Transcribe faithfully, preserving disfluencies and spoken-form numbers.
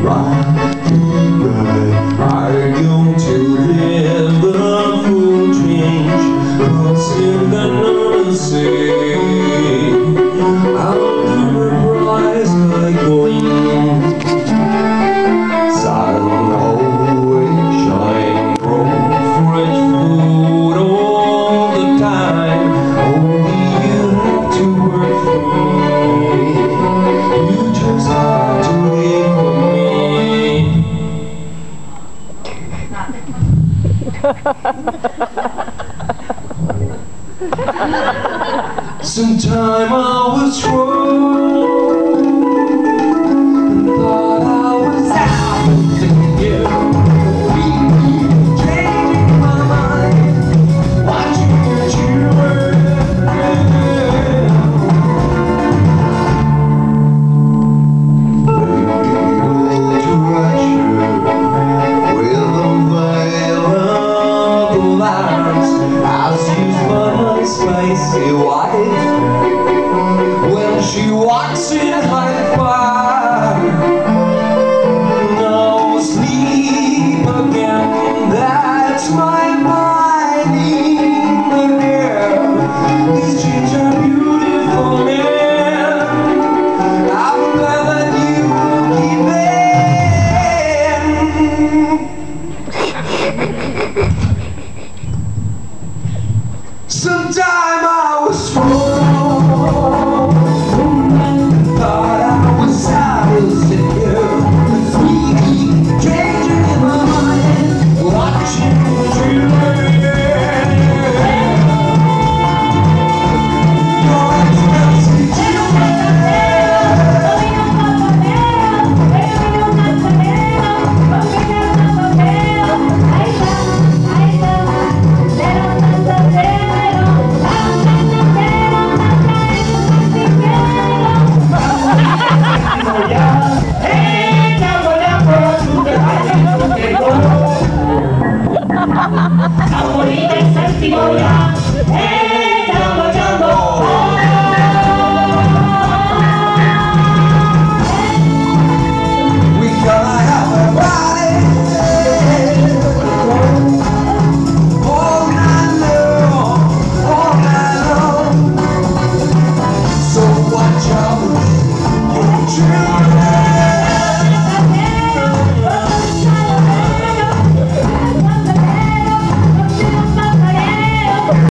right to right. I don't to live a full change, cause in the northern sea under a price like gleam, silent always shine, grow fresh food all the time. Only you have to work for me, you just have to live for me. Sometime I was wrong.